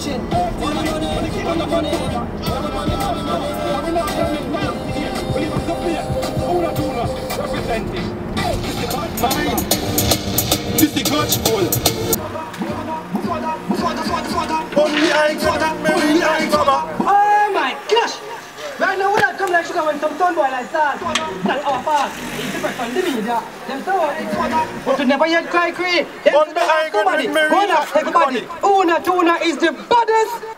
shit. This is Gotchful. Oh my gosh! Right now, when I come like sugar when some ton boy like that, that our past, it's different from the media. Them so but to never yet cry create. Everybody, hold up, everybody. Una Tuna is the baddest.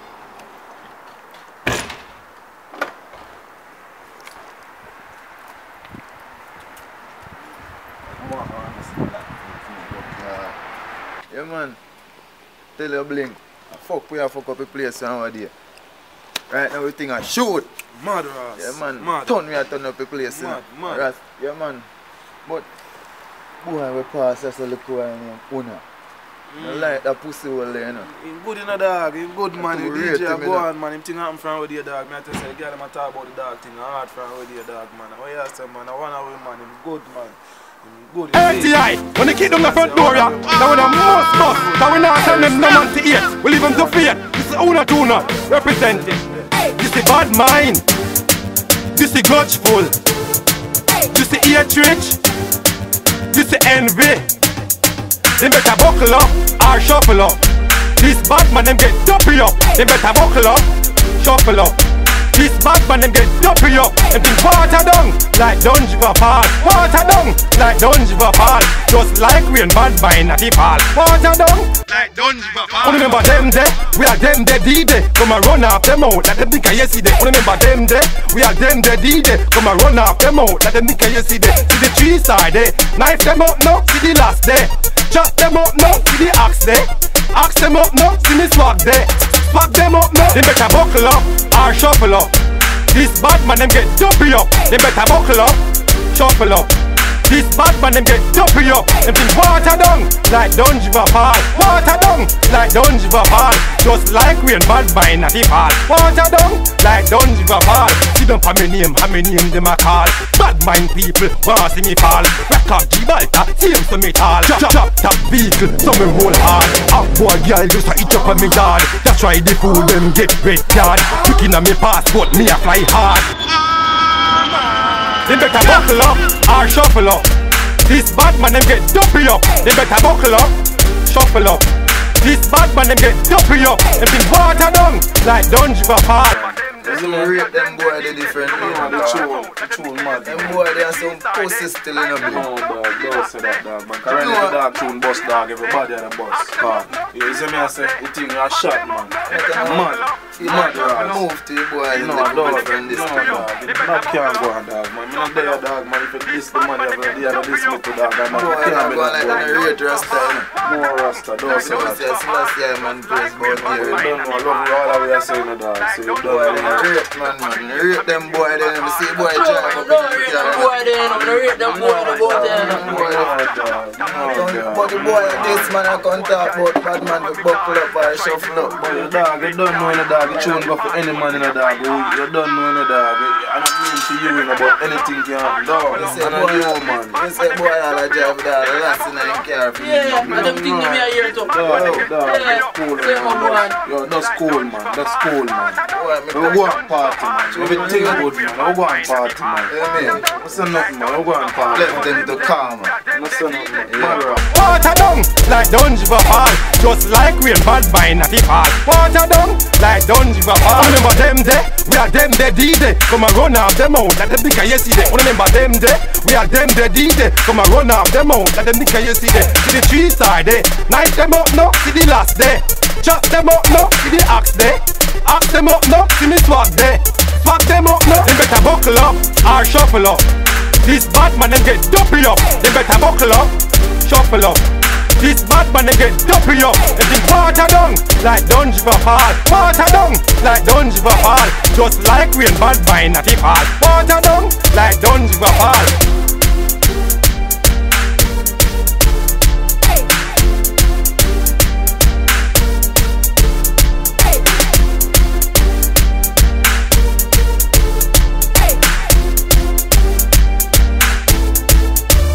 Yeah man, tell you Blink, fuck we have fuck up the place nowadays. Right now we think I shoot. Mad Ras. Yeah man, Mad. turn up the place. Mad, mad. Ras, yeah man. But boy we pass us a little while named Una. I like that pussy hole there, you know. He's good in a dog, he's good man, To he's rate DJ him, go you know. on man, him thing happen from with your dog. Me I tell you, girl him a talk about the dog thing, hard from with your dog man. What you say man, I wanna win man, him good man. Good. RTI, when they kick down the front door, yeah, that when a must bust, that we not send them no man to eat, we leave them to fear. This is Una Tuna, representing. This is bad mind, this is Gotchful, this is hatred, this is envy. They better buckle up or shuffle up. This bad man them get dopey up. They better buckle up, shuffle up. This bad man them get dopey up. Them think water down like Dungiva Fall. Water down like Dungiva Fall. Just like rain bad mind at the fall. Water down like Dungiva Fall. Remember them there? We are them there D-Day. Come and run off them out like them think I yesterday. Remember them there? We are them there D-Day. Come and run off them out like them think I yesterday. See the tree side there. Knife them up now. See the last day. Chop them up now. See the axe there. Axe them up now. See me swag there. Swag them up now. They better buckle up or shuffle up. This bad man them get dopey up. They better buckle up, shuffle up. This bad man them get dopey up. Them think water down like Dungiva Fall. Water down like Dungiva Fall. Just like rain bad mind at the fall. Water down like Dungiva Fall. See them for me name them a call. Bad mind people wanna see me fall. Record Gibraltar, same to me tall. Chop top vehicle, so me roll hard. Up boy girl just a eat up on me yard. That's why the fool them get red card. Looking at me passport, me a fly hard. They better buckle up or shuffle up. This bad man them get dopey up. They better buckle up, shuffle up. This bad man them get dopey up. Them think water down like Dungiva Fall. Just rate them boy they different. The tune mad. Them boy they are some pussy still in a bit. No dog, don't say that dog man. Cause when the dog tune bust dog, everybody at the bus. You see me I say, the thing a shot man. Mad. Mad Ras. Move to the boy. No dog, that can't go on dog man. Me not there dog man. If you diss the money of the other this little dog man. Boy Can't I'm be going like that that rate Rasta. more Rasta, don't say that. Selassie man praise about You here. don't know, I love you all the way I say no dog. So you Boy, don't know. rate man. Rate them boy then. You see boy drive up in the car. Boy, then I'm gonna rate them boy to go there. But the boy this man I can't talk about bad man to buckle up or shuffle up. But your dog, you don't know the dog. You tune go for any man in a dog. You don't know the dog. I don't mean to you about anything can happen. Dog, You say I know you man. You say boy all a drive with all the last in the car. Yeah, and them think me a year too. Dog, that's cool Say my boy. man. Yo, that's cool man. That's cool man. Boy, me We go on party man. Everything good man. We go on party man. yeah, man. What's nothing man? We go on party. Left them to calm. What's nothing man? Water down like Dungiva Fall. Just like rain bad mind at the fall. Water down like Dungiva Fall. Remember them there? We are them there D-Day. Come and run off them out like them think I yesterday. Remember them there? We are them there D-Day. Come and run off them out like them think I yesterday. See the tree side there. Knife them up now. See the last day. Chop them up now. See the axe there. Axe them up now. See me swag there. Swag them up now. They better buckle up or shuffle up. This bad man them get dopey up. They better buckle up, shuffle up. This bad man them get dopey up. They think water down like Dungiva Fall. Water down like Dungiva Fall. Just like rain bad mind at the fall. Water down like Dungiva Fall.